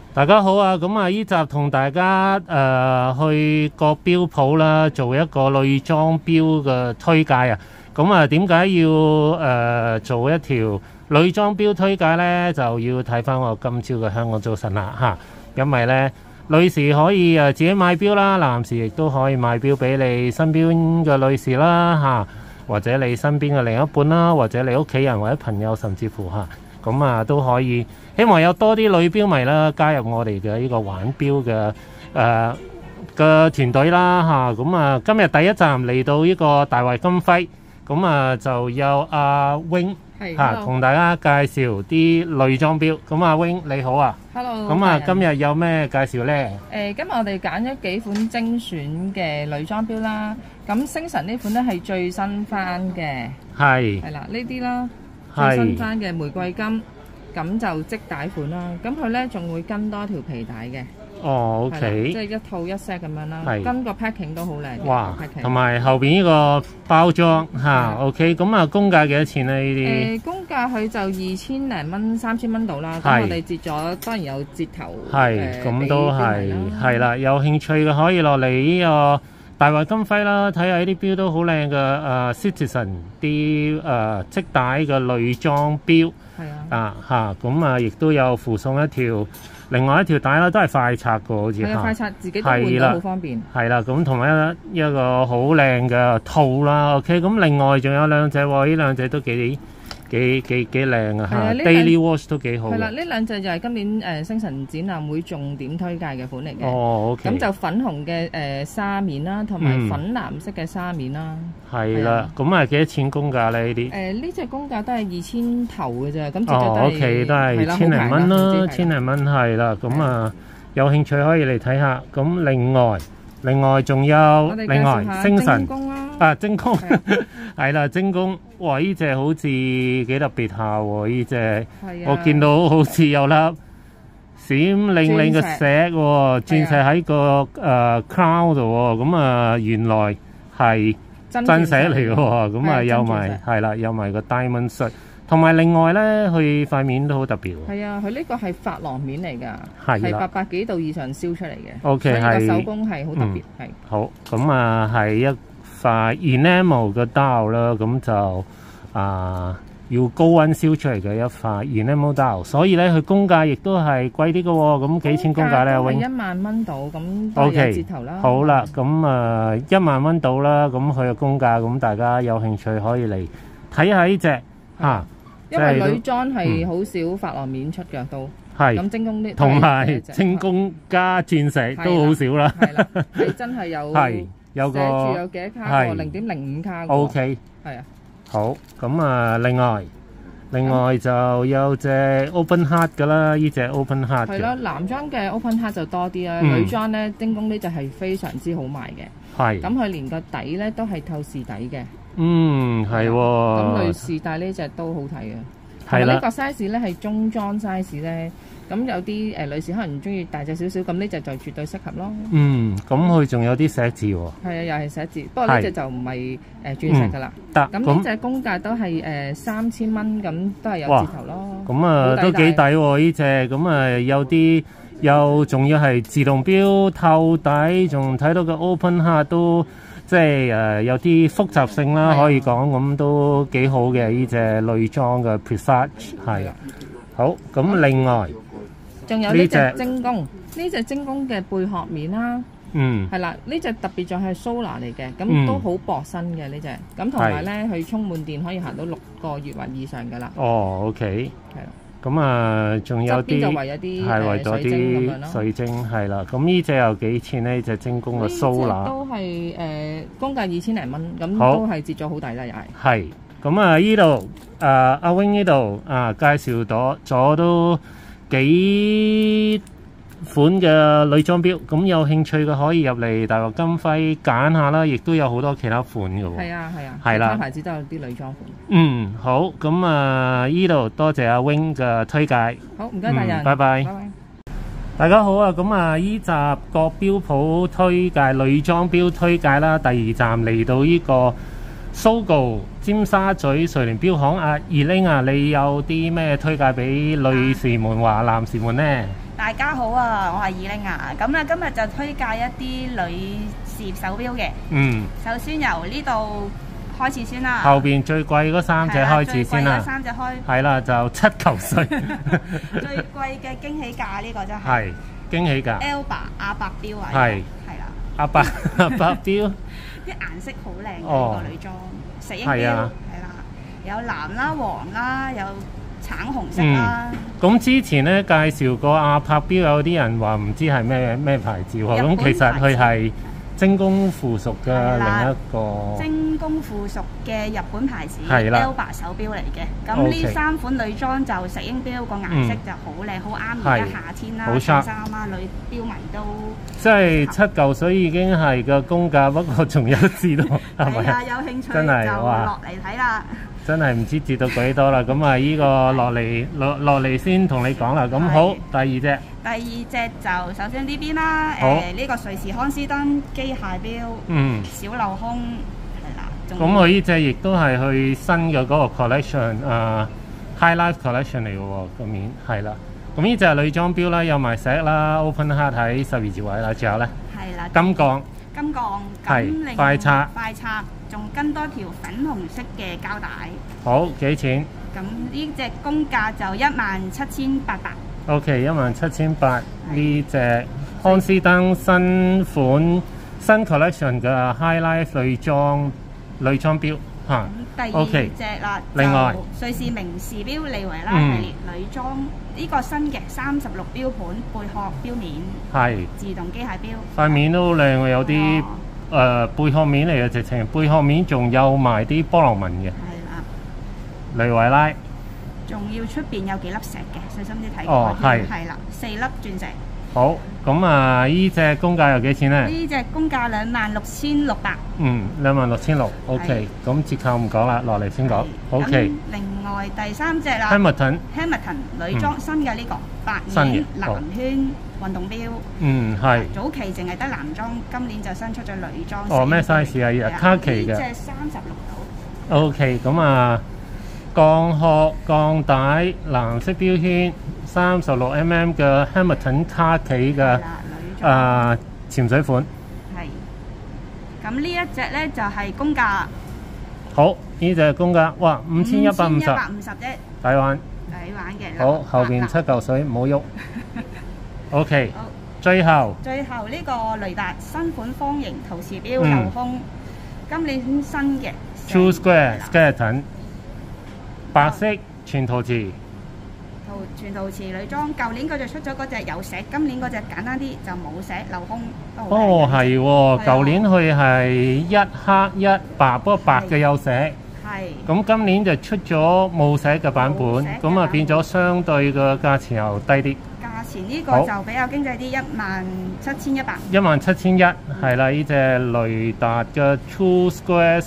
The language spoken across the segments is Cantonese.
大家好啊！咁啊，呢集同大家去個標鋪啦，做一個女裝標嘅推介啊！咁啊，點解要做一條女裝標推介呢？就要睇翻我今朝嘅香港早晨啦嚇，因為呢，女士可以自己買標啦，男士亦都可以買標俾你身邊嘅女士啦嚇，或者你身邊嘅另一半啦，或者你屋企人或者朋友，甚至乎嚇。咁啊都可以，希望有多啲女標迷啦加入我哋嘅呢個玩標嘅團隊啦嚇。咁啊今日第一站嚟到呢個大圍金輝，咁啊就有阿 Wing 嚇同大家介紹啲女裝標。咁阿 Wing 你好啊 ，Hello。 咁啊今日有咩介紹呢？ 今日我哋揀咗幾款精選嘅女裝標啦。咁星辰呢款咧係最新翻嘅，係啦呢啲啦。最新翻嘅玫瑰金，咁就織帶款啦。咁佢咧仲會跟多條皮帶嘅。 哦 ，OK， 即係一套一 set 咁樣啦。跟個 packing 都好靚。 哇！同埋後邊呢個包裝嚇 ，OK。咁啊，公價幾多錢咧？呢啲公價佢就2000零蚊、3000蚊到啦。咁我哋折咗，當然有折頭。 係，咁都係啦。有興趣嘅可以落嚟呢個大圍金輝啦，睇下呢啲標都好靚嘅Citizen 啲織帶嘅女裝標，咁啊亦都有附送另外一條帶啦，都係快拆嘅，好似係快拆，自己都換到好方便。係啦，咁同埋一個好靚嘅套啦 ，OK， 咁另外仲有兩隻喎，呢兩隻都幾靚啊嚇 ，Daily Wash 都幾好。 係啦，呢兩隻就係今年星辰展覽會重點推介嘅款嚟嘅。 哦 ，OK。 咁就粉紅嘅紗面啦，同埋粉藍色嘅紗面啦。 係啦，咁啊幾多錢公價咧？呢啲？ 呢隻公價都係2000頭嘅啫，咁 OK， 都係千零蚊啦，千零蚊係啦。咁啊，有興趣可以嚟睇下。咁另外仲有星辰精工係啦，精工哇！呢隻好似幾特別下喎，呢隻我見到好似有粒閃靈靈嘅石喎，鑽石喺個crown 度喎。咁啊，原來係真石嚟嘅喎。咁啊，有埋個 diamond shot。同埋另外咧，佢塊面都好特別喎。 係啊，佢呢個係珐琅面嚟㗎，係800幾度以上燒出嚟嘅。 OK， 所以個手工係好特別。係好，咁啊係一塊 enamel 嘅 dial 啦，咁就要高溫燒出嚟嘅一塊 enamel dial，所以咧佢公價亦都係貴啲嘅喎。咁幾錢公價咧？ 係1萬蚊到，咁都有折頭啦。 好啦，咁1萬蚊到啦，咁佢嘅公價，咁大家有興趣可以嚟睇下呢隻嚇。 因為女裝係好少珐琅面出嘅都，咁精工啲， 同埋精工加鑽石都好少啦。 係啦，係真係有寫住有幾多卡喎，0.05卡喎。 OK， 係啊。 好，咁啊，另外就有隻 Open Heart 㗎啦，呢隻 Open Heart 係咯，男裝嘅 Open Heart 就多啲啦，女裝咧精工呢就係非常之好賣嘅。係。咁佢連個底咧都係透視底嘅。係喎。咁女士戴呢隻都好睇嘅。係啦。呢個 size 咧係中裝 size 咧，咁有啲女士可能中意大隻少少，咁呢隻就絕對適合咯。咁佢仲有啲寫字喎。係啊，又係寫字，不過呢隻就唔係鑽石㗎啦。得。咁呢隻公價都係3000蚊，咁都係有折頭咯。咁啊都幾抵喎呢隻，咁啊有啲又仲要係自動錶透底，仲睇到個 Open Heart 都。即係有啲複雜性啦，可以講咁都幾好嘅呢隻女裝嘅 Presage 係。好，咁另外仲有呢隻精工，呢隻精工嘅貝殼面啦，係啦，呢隻特別就係 Solar 嚟嘅，咁都好薄身嘅呢隻，咁同埋咧佢充滿電可以行到6個月或以上㗎啦。哦 ，OK，係啦。咁啊，仲有啲係為咗啲水晶係啦。咁呢隻又幾錢呢？呢隻精工嘅蘇拿都係公價2000零蚊，咁都係折咗好抵啦，又係。係咁啊，呢度阿 Wing 呢度介紹咗都幾款嘅女裝錶，咁有興趣嘅可以入嚟大圍金輝揀下啦，亦都有好多其他款嘅喎。 係啊，係啦，牌子都有啲女裝款。好，咁啊，呢度多謝阿 Wing 嘅推介。 好，唔該大人， 拜拜。大家好啊，咁啊，呢集個錶鋪推介女裝錶推介啦，第2站嚟到呢個 Sogo 尖沙咀瑞聯錶行。阿 Elaine 啊，你有啲咩推介俾女士們或男士們呢？ 大家好啊，我係二玲啊。咁啊，今日就推介一啲女士手錶嘅。首先由呢度開始先啦。 後邊最貴嗰3隻開始先啦。 最貴嗰3隻開。係啦，就7嚿水。 最貴嘅驚喜價呢個真係。係驚喜價。 Alba 亞白錶啊。 係啦。亞白錶。 啲顏色好靚嘅呢個女裝，石英錶係啦，有藍啦、黃啦，有橙紅色啦。 咁之前咧介紹過亞柏錶，有啲人話唔知係咩牌子喎。咁其實佢係精工附屬嘅另一個精工附屬嘅日本牌子 Alba 手錶嚟嘅。咁呢3款女裝就石英錶個顏色就好靚，好啱而家夏天啦、襯衫啊，女錶迷都即係7嚿水已經係個公價，不過仲有折咯，係咪？ 係啊，有興趣就落嚟睇啦。 真係唔知跌到幾多啦，咁啊呢個落嚟先同你講啦。咁好，第二隻就首先呢邊啦，呢個瑞士康斯登機械錶，小鏤空係啦。 咁佢呢隻亦都係去新嘅嗰個 collection High Life Collection 嚟嘅喎，個面係啦。咁呢隻係女裝錶啦，有埋石啦 ，Open Heart 喺12字位啦，仲有咧係啦， 金鋼咁快拆。 仲跟多條粉紅色嘅膠帶。 好，幾錢？ 咁呢隻公價就17800。 OK， 17800呢隻康斯登新款新 collection 嘅 High Life 女裝錶嚇。 第二隻啦， 另外瑞士名士錶利維拉系列女裝呢個新嘅36錶盤貝殼錶面，係自動機械錶。塊面都好靚喎，有啲。貝殼面嚟嘅，直情貝殼面仲有埋啲波浪紋嘅。係啦，利維拉。 仲要出邊有幾粒石嘅，細心啲睇。係啦，4粒鑽石。 好，咁啊，呢隻公價又幾錢咧？ 呢隻公價26600。 26600。OK， 咁折扣唔講啦，落嚟先講。OK。 另外第3隻啦。 Hamilton 女裝新嘅呢個白面藍圈運動錶。 係。 早期淨係得男裝，今年就新出咗女裝。 咩 size 啊？卡其嘅。 呢隻36度。 OK， 咁啊，鋼殼鋼帶藍色標圈，36mm 嘅 Hamilton 卡其嘅潛水款。 係。咁呢一隻咧就係公價。 好，呢隻公價，哇，5150啫。抵玩嘅。 好，後邊7嚿水唔好喐。OK。最後呢個雷達新款方形陶瓷錶鏤空，今年新嘅。 True Square Skeleton， 白色全陶瓷。 全陶瓷女裝，舊年佢就出咗嗰隻有石，今年嗰隻簡單啲就冇石鏤空。 係喎，舊年佢係一黑一白，不過白嘅有石。係。咁今年就出咗冇石嘅版本，咁啊變咗相對嘅價錢又低啲。 價錢呢個就比較經濟啲，17100。 17100係啦，呢隻雷達嘅 True Square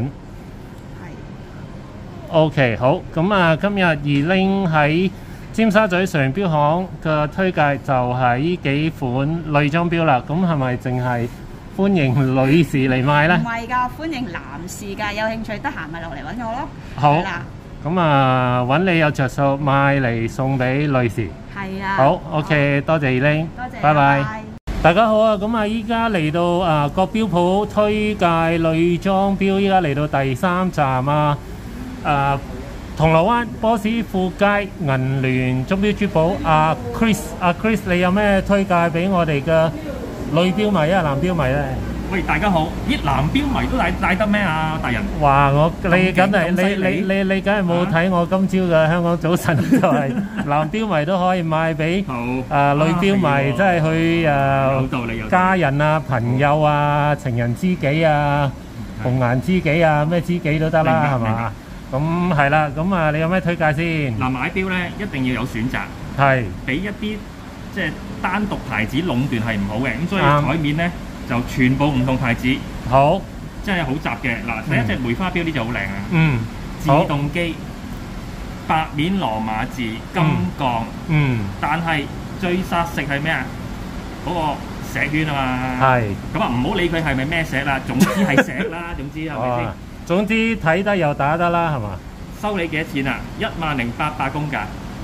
Skeleton。OK， 好，咁啊，今日2Ling喺尖沙咀常源錶行嘅推介就係呢幾款女裝錶啦。咁係咪淨係歡迎女士嚟買咧？ 唔係㗎，歡迎男士㗎，有興趣得閒咪落嚟揾我咯。 好，咁啊揾你有着數買嚟送俾女士。 係啊。 好 ，OK， 多謝2Ling， 多謝， 拜拜。大家好啊，咁啊依家嚟到國標普推介女裝錶，依家嚟到第3站啊。銅鑼灣波斯富街銀聯鐘錶珠寶，Chris，你有咩推介俾我哋嘅女錶迷啊，男錶迷咧？ 喂，大家好！啲男錶迷都戴得咩啊，大人？ 哇！你梗係冇睇我今朝嘅香港早晨，就係男錶迷都可以買俾女錶迷，即係去家人啊、朋友啊、情人知己啊、紅顏知己啊，咩知己都得啦，係嘛？咁係啦，咁啊，你有咩推介先？ 嗱，買錶咧一定要有選擇， 係俾一啲即係單獨牌子壟斷係唔好嘅，咁所以台面咧就全部唔同牌子， 好， 真係好雜嘅。嗱，第一隻梅花錶呢就好靚啊，自動機，白面羅馬字金鋼，但係最殺食係咩啊？嗰個石圈啊嘛，係，咁啊唔好理佢係咪咩石啦，總之係石啦，總之係咪先？ 總之睇得又打得啦，係嘛？ 收你幾多錢啊？10800公價。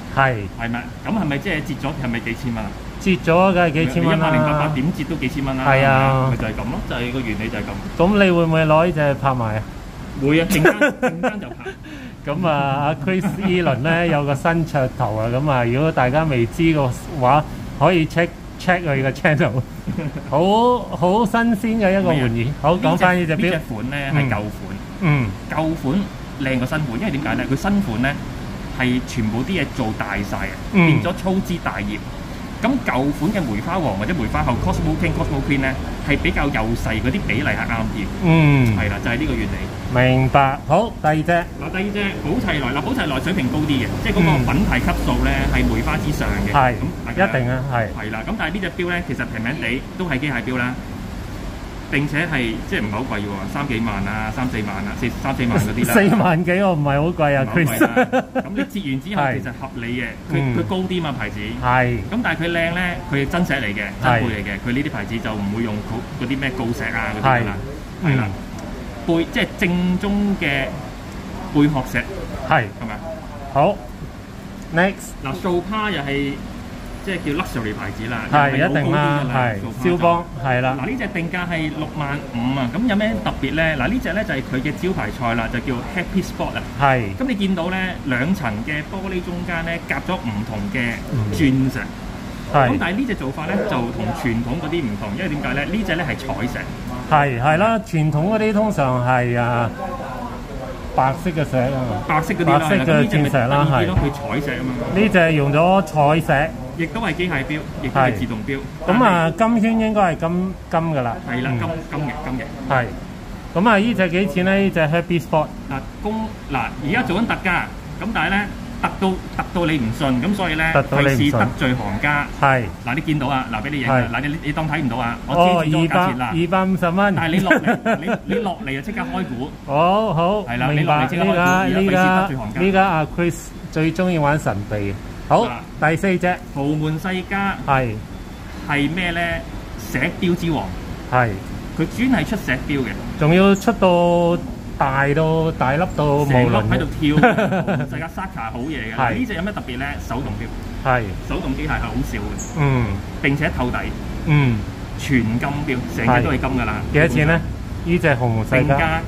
係咪？咁係咪即係折咗？係咪幾千蚊啊？ 折咗梗係幾千蚊啦 ！108點折都幾千蚊啦！ 係啊， 咪就係咁咯，就係個原理就係咁。 咁你會唔會攞呢隻拍賣啊？ 會啊，陣間就拍。 咁啊，阿 Chris 依輪咧有個新噱頭啊，咁啊，如果大家未知個話，可以 check 佢個 channel， 好新鮮嘅一個玩意。好，講翻呢隻錶。呢隻款咧係舊款，舊款靚過新款，因為點解咧？佢新款咧係全部啲嘢做大晒嘅，變咗粗枝大葉。咁舊款嘅梅花王或者梅花后 Cosmo King、Cosmo Queen 咧係比較幼細，嗰啲比例係啱啲。係啦，就係呢個原理。明白。好，第二隻。嗱，第二隻寶齊來。嗱，寶齊來水平高啲嘅，即係嗰個品牌級數咧係梅花之上嘅。係。咁一定啊，係。係啦，咁但係呢隻錶咧其實平平地都係機械錶啦。並且係即係唔係好貴喎，3幾萬啊，3、4萬啊，3、4萬嗰啲啦。4萬幾我唔係好貴啊 ，Chris。咁你折完之後其實合理嘅，佢高啲嘛牌子。係。咁但係佢靚咧，佢係真石嚟嘅，真貝嚟嘅。佢呢啲牌子就唔會用嗰啲咩鋯石啊嗰啲啦。係啦。貝即係正宗嘅貝殼石。係。係咪？好。Next。嗱，掃趴又係。即係叫 luxury 牌子啦，係一定啦，係肖邦係啦。嗱呢隻定價係65000啊，咁有咩特別咧？嗱呢隻咧就係佢嘅招牌菜啦，就叫 Happy Spot 啊。係。咁你見到咧兩層嘅玻璃中間咧夾咗唔同嘅鑽石。係。咁但係呢隻做法咧就同傳統嗰啲唔同，因為點解咧？呢隻咧係彩石。係啦，傳統嗰啲通常係白色嘅石啊，白色嘅鑽石啦，係。佢彩石啊嘛。呢隻用咗彩石。亦都係機械錶，亦都係自動錶。咁啊，金圈應該係金㗎啦。係啦，金嘅。係。咁啊，呢隻幾錢咧？呢隻 Happy Spot。而家做緊特價，咁但係咧特到你唔信，咁所以咧費事得罪行家。係。嗱，你見到啊？嗱，俾你影啊！嗱，你當睇唔到啊？我知咗價錢啦。250蚊。但係你落嚟，你落嚟就即刻開估。好。係啦，你落嚟即刻開估，而費事得罪行家。呢家阿 Chris 最中意玩神秘。好，第四隻豪門世家係咩咧？石錶之王係，佢專係出石錶嘅，仲要出到大粒到無倫喺度跳。豪門世家 Saka 好嘢嘅，呢隻有咩特別咧？手動錶係，手動機械係好少嘅，並且透底，全金錶，成隻都係金㗎啦。幾多錢咧？呢隻豪門世家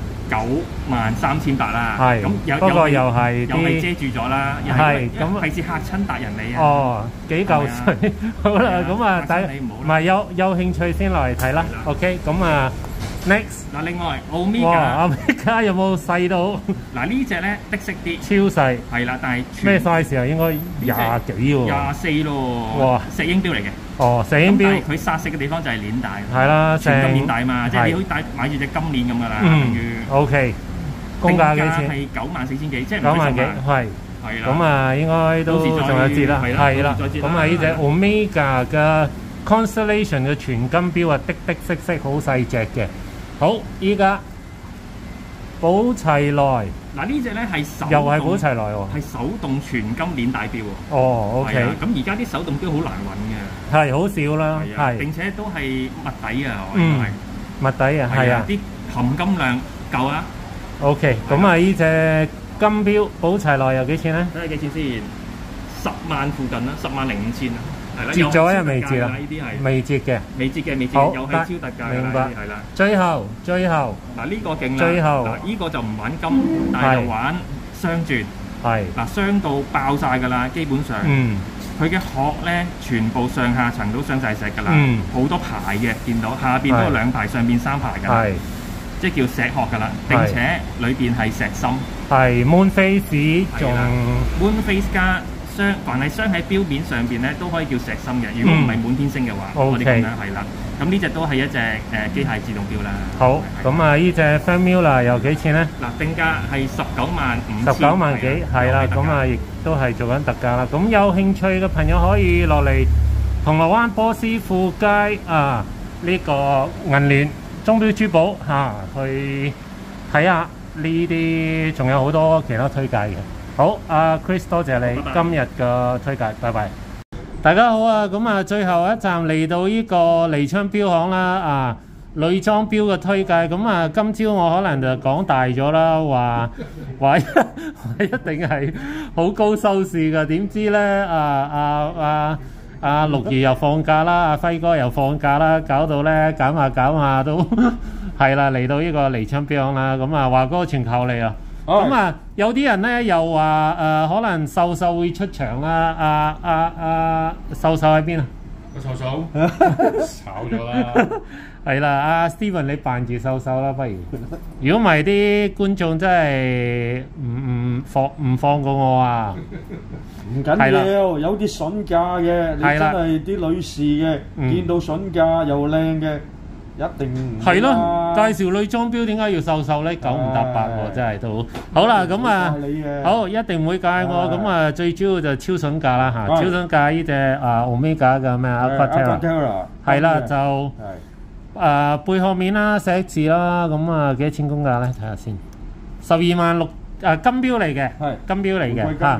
93800啦，係咁不過又係遮住咗啦，係咁費事嚇親達人你啊！哦，幾嚿水好啦，咁啊，唔係有興趣先落嚟睇啦。OK， 咁啊 ，next 嗱，另外 Omega 有冇細到？嗱呢隻咧的色啲，超細係啦，但係咩 size 啊？應該20幾喎，24咯，哇！石英錶嚟嘅。哦，石英錶佢殺食嘅地方就係鏈帶，係啦，全金鏈帶嘛，即係你好似買住隻金鏈咁噶啦，等於。OK， 公價幾錢？係94000幾，即係9萬幾，係啦。咁啊，應該都仲有折啦，係啦。咁啊，呢隻 Omega 嘅 Constellation 嘅全金錶啊，的色好細隻嘅。好，依家寶齊來。嗱呢隻咧係手動，又係寶齊來喎，係手動全金鏈帶錶喎。哦 ，OK。咁而家啲手動錶好難揾嘅，係好少啦，係。並且都係密底啊，密底啊，係啊，啲含金量夠啊。OK， 咁啊呢隻金錶寶齊來又幾錢咧？睇下幾錢先，10萬附近啦，105000啊。折咗又未折啊？呢啲係未折嘅，未折，又係超特價。明白，係啦。最後嗱呢個勁啦，嗱呢個就唔玩金，但係就玩雙鑽。係嗱雙到爆晒㗎啦，基本上。佢嘅殼咧，全部上下層都鑲晒石㗎啦，好多排嘅，見到下邊都有2排，上邊3排㗎。係即係叫石殼㗎啦，並且裏邊係石芯。係 Moon Face 仲 Moon Face 加。凡係鑲喺錶面上邊咧，都可以叫石芯嘅。如果唔係滿天星嘅話，我哋咁樣係啦。咁呢隻都係一隻機械自動錶啦。好，咁啊呢隻 Formula 又幾錢咧？嗱，定價係195000。19萬幾，係啦。咁啊亦都係做緊特價啦。咁有興趣嘅朋友可以落嚟銅鑼灣波斯富街啊呢個銀聯鐘錶珠寶嚇去睇下呢啲，仲有好多其他推介嘅。好，阿 Chris 多謝你今日嘅推介，拜拜。大家好啊，咁啊最後一站嚟到呢個利昌錶行啦， 女裝錶嘅推介。咁啊，今朝我可能就講大咗啦，話一定係好高收視㗎。點知咧阿陸兒又放假啦，阿輝哥又放假啦，搞到咧減下都係啦，嚟到呢個離槍標啦。咁啊，華哥全靠你啊！咁啊，有啲人咧又話可能秀秀會出場啦。秀秀喺邊啊？ 個秀秀炒咗啦。 係啦，阿 Steven 你扮住秀秀啦，不如。如果唔係啲觀眾真係唔放過我啊！ 唔緊要，有啲筍價嘅，你真係啲女士嘅，見到筍價又靚嘅，一定係咯。介紹女裝錶點解要秀秀咧？九唔搭八喎，真係都好啦。咁啊，好一定唔會介我。咁啊，最主要就超筍價啦嚇，超筍價呢隻Omega 嘅咩Aquaterra 係啦，就背後面啦，寫字啦，咁啊幾多錢公價咧？睇下先，126000金錶嚟嘅，金錶嚟嘅嚇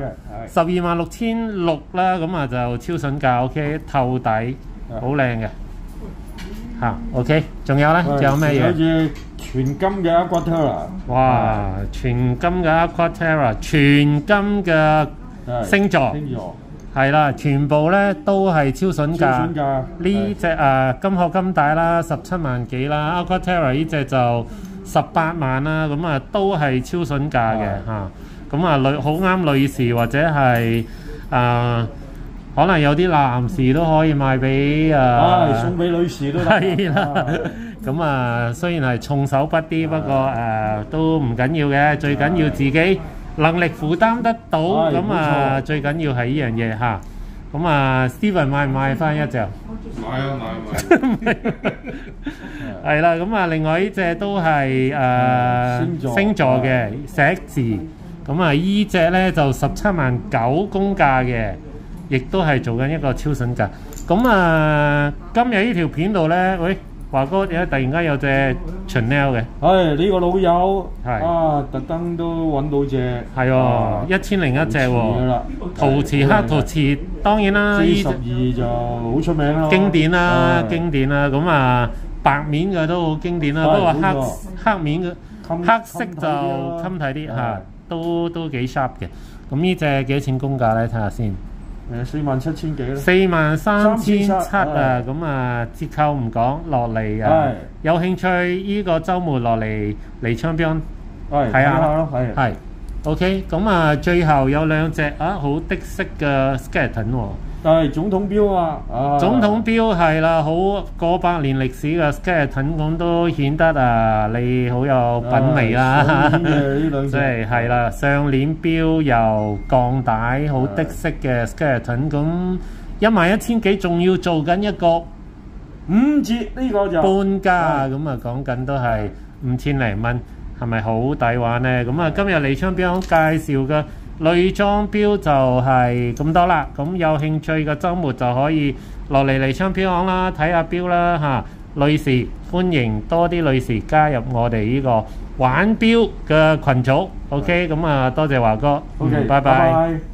，126,600啦，咁啊就超筍價 ，OK， 透底好靚嘅嚇 ，OK， 仲有咧？仲有咩嘢？ 有隻全金嘅 Aquaterra， 哇！全金嘅 Aquaterra， 全金嘅星座，係啦，全部咧都係超筍價。呢隻金殼金帶啦，17萬幾啦 ，Aquaterra 呢隻就18萬啦，咁啊都係超筍價嘅嚇。咁啊好啱女士或者係可能有啲男士都可以賣俾送俾女士都得。 係啦，咁啊雖然係重手筆啲，不過都唔緊要嘅，最緊要自己能力負擔得到，咁啊最緊要係呢樣嘢嚇。咁啊 Steven 買唔買翻一隻？買。係啦，咁啊另外呢隻都係星座嘅石字，咁啊依隻咧就179000公價嘅，亦都係做緊一個超筍價。咁啊今日呢條片度咧，喂華哥點解突然間有隻 Chanel 嘅？ 呢個老友特登都揾到隻係喎，1001隻喎，陶瓷黑陶瓷，當然啦 ，G12就好出名啦， 經典啦，咁啊白面嘅都好經典啦，不過黑面嘅黑色就襟睇啲嚇，都幾 sharp 嘅。咁呢隻幾多錢公價咧？睇下先。 47000幾啦 ，43700啊！咁啊折扣唔講落嚟啊，有興趣呢個週末落嚟離槍標睇下咯，係 OK。咁啊最後有兩隻好的色嘅 Skeleton 喎。 但係總統標總統標係啦，好過百年歷史嘅 Skeleton 咁都顯得你好有品味啦。即係啦，上鏈標又鋼帶，好的色嘅 Skeleton， 咁11000幾，仲要做緊一個 5折，呢個就半價，咁啊講緊都係5000零蚊，係咪好抵玩呢？咁啊今日離槍標介紹嘅女裝錶就係咁多啦，咁有興趣嘅週末就可以落嚟離槍錶行啦，睇下錶啦嚇。女士歡迎多啲女士加入我哋呢個玩錶嘅群組。OK，咁啊多謝華哥，拜拜。